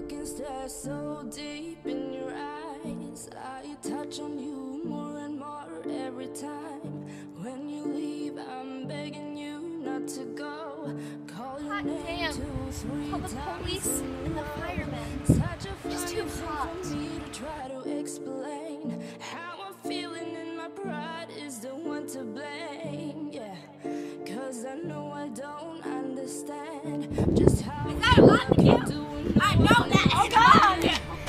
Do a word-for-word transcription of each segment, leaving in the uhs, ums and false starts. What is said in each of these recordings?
can stare so deep in your eyes. I touch on you more and more every time. When you leave, I'm begging you not to go. Call your Hot name damn. two, three Call the times police in a and the row. firemen. Such a It's funny too thing hot. for me to try to explain. How I'm feeling and my pride is the one to blame. Yeah, cause I know I don't understand just how Is that a lot to you do? doing. I know that. Oh God!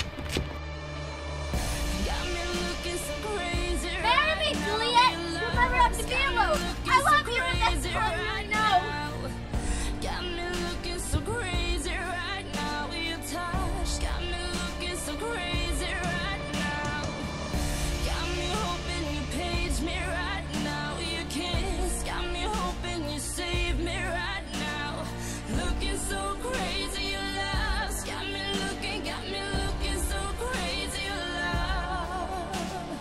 Got me looking so crazy. Marry me, Juliet. You'll never have to be alone. I love you, and that's all you know. Got me looking so crazy right now. Your touch got me looking so crazy right now. Got me hoping you page me right now. Your kiss got me hoping you save me right now. Looking so crazy, your love's got me looking, got me looking so crazy, your love.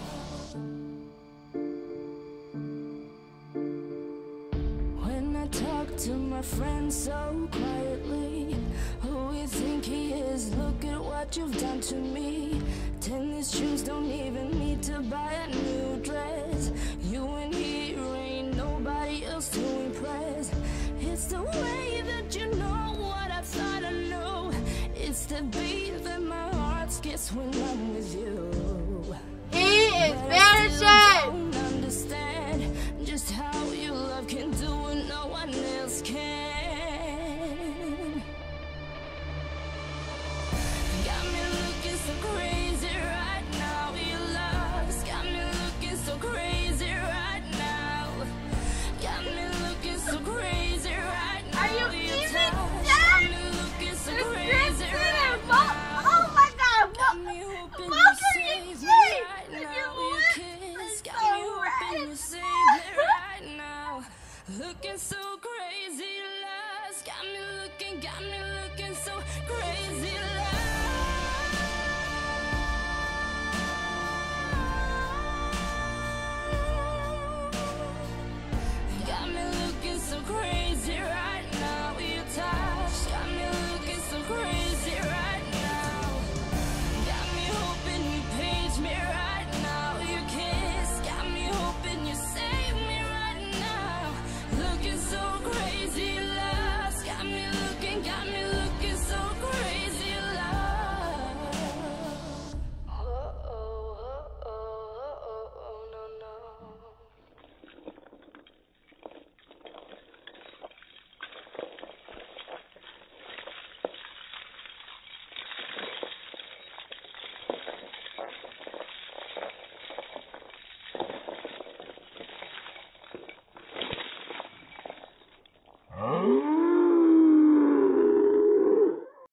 When I talk to my friends so quietly, who you think he is? Look at what you've done to me. Tennis shoes don't even need to buy a new dress. You and here ain't nobody else to impress. It's the way that you know what I thought I knew. It's the beat that my heart skips when I'm with you. He is But I vanishing. still don't understand just how your love can do what no one else can. Got me looking so crazy right now. Your love's got me looking so crazy right now. Got me looking so crazy right now. Are you Your even touch dead? got me looking so There's crazy Chris in right there. now. Oh my God! Got What? me hoping What you are you save me saying? right Your now. Your lips kiss are got so me hoping red. you save me right now. Looking so crazy, your love's got me looking, got me looking so crazy.